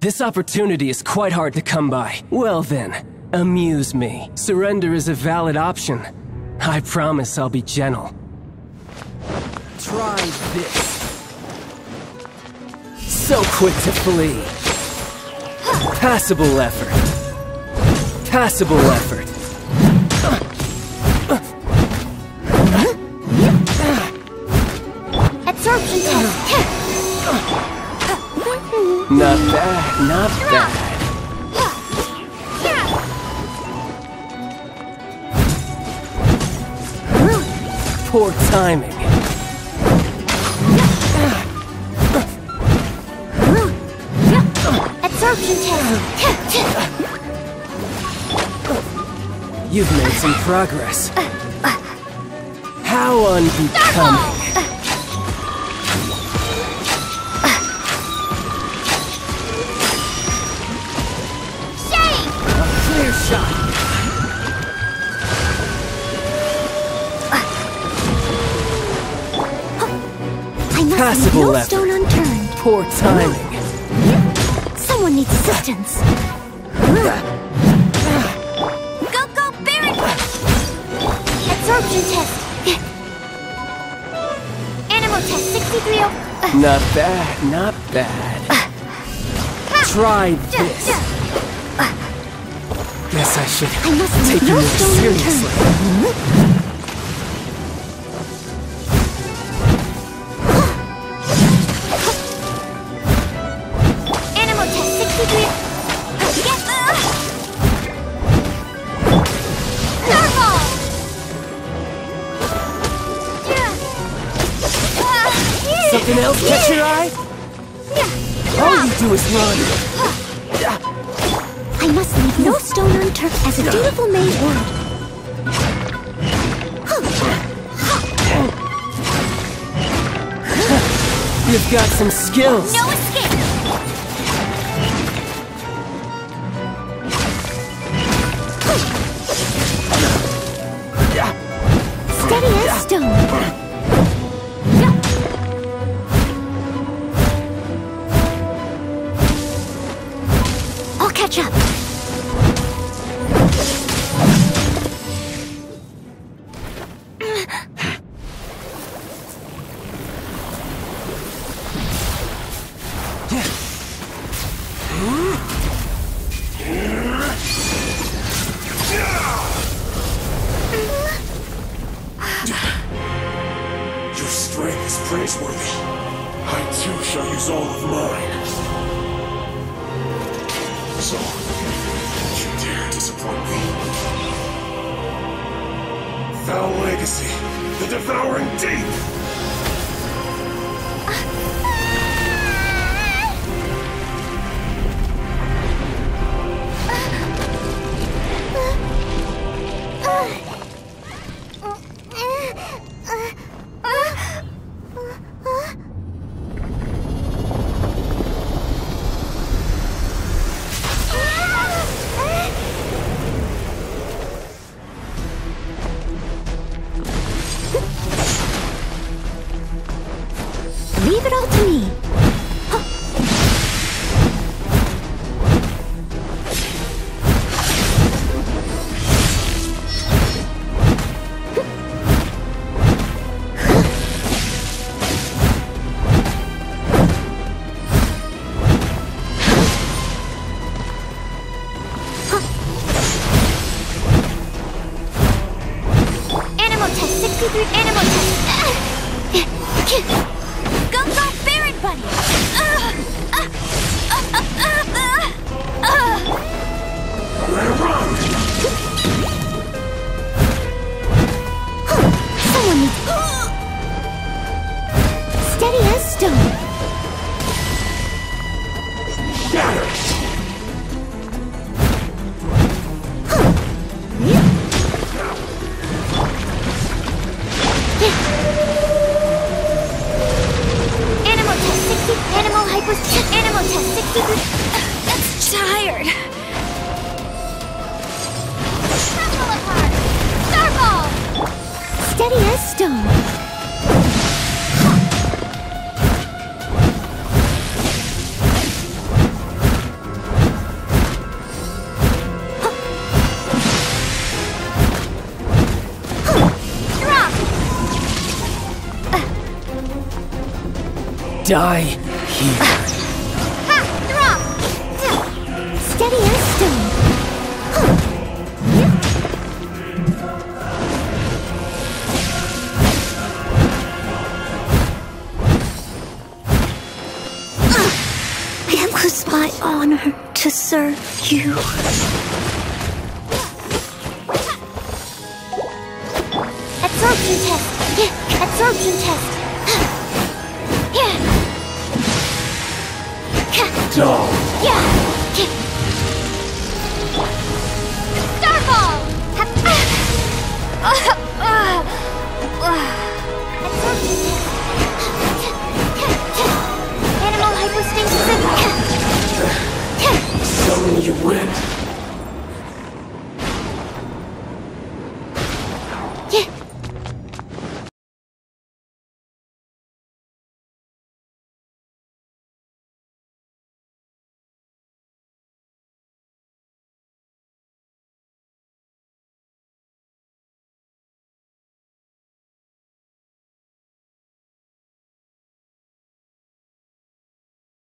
This opportunity is quite hard to come by. Well then, amuse me. Surrender is a valid option. I promise I'll be gentle. Try this. So quick to flee. Passable effort. Passable effort. Absorption test. Not bad, not bad. Poor timing. Absorption test. You've made some progress. How unbecoming. Clear shot. I must Passable leave no effort. stone unturned. Poor timing. Someone needs assistance. Go, Baron! Absorption test. Animal test 63. Not bad, not bad. Try this. Guess I should I must take leave you no more stone seriously. Animal test 63. Normal! Something else catch your eye? All you do is run. I must leave no stone unturned as a dutiful maid would. You've got some skills. No escape! Steady as stone. I'll catch up. Your strength is praiseworthy. I too shall use all of mine. So, don't you dare disappoint me. Foul legacy, the devouring deep! Leave it all to me. Animal test 63. Animal test. Go, Baron Buddy! Someone needs... Steady as stone. Animal test 60. Animal hyper... Animal test 63. That's tired. Crumble apart. Starball! Steady as stone. die here. Ha! Drop! Steady as stone. It was my honor to serve you. Absorption test. Yeah, absorption test. Yeah. Dog. Yeah. Starball. Absorption test. Animal hypostasis. Tell me you win. Yeah.